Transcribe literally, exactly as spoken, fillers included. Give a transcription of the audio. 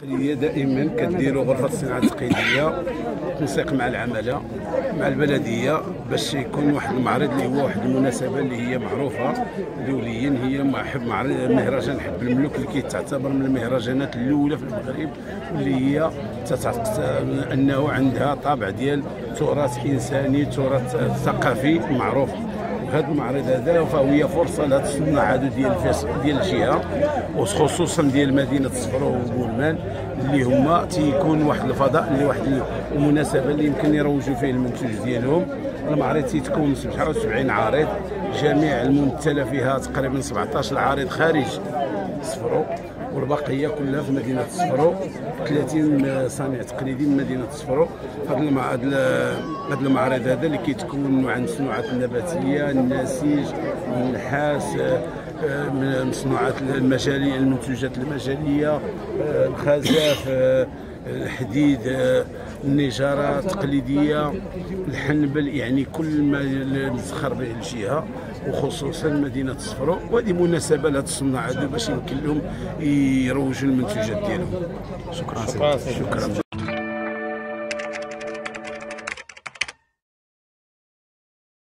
التقليديه دائما كديروا غرفه الصناعه التقليديه تنسيق مع العماله مع البلديه باش يكون واحد المعرض اللي هو واحد المناسبه اللي هي معروفه دوليا، هي معرض مهرجان حب الملوك اللي كيتعتبر من المهرجانات الاولى في المغرب، واللي هي تعتقد انه عندها طابع ديال تراث انساني تراث ثقافي معروف. هذا المعرض هذا فهي فرصه لهاد الصناع هادو ديال فاس ديال الجهه وخصوصا ديال مدينه الصفرو وبولمان اللي هما تيكون واحد الفضاء اللي واحد المناسبه اللي يمكن يروجوا فيه المنتوج ديالهم. المعرض تيتكون من سبعة وسبعين عارض، جميع الممثله فيها تقريبا سبعطاش عارض خارج الصفرو والبقيه كلها في مدينه الصفرو، ثلاثين صانع تقليدي من مدينه الصفرو. هذا هذا المعرض هذا اللي كيتكون عن الصناعات النباتيه، النسيج، النحاس، من الصناعات المجاليه، المنتوجات المجاليه، الخزف، الحديد، النجاره التقليديه، الحنبل، يعني كل ما نزخر به الجهه وخصوصا مدينه الصفرو. وهذه مناسبه لهاد الصناع هذو باش يمكن لهم يروجوا المنتوجات ديالهم. شكرا شكرا, شكرا.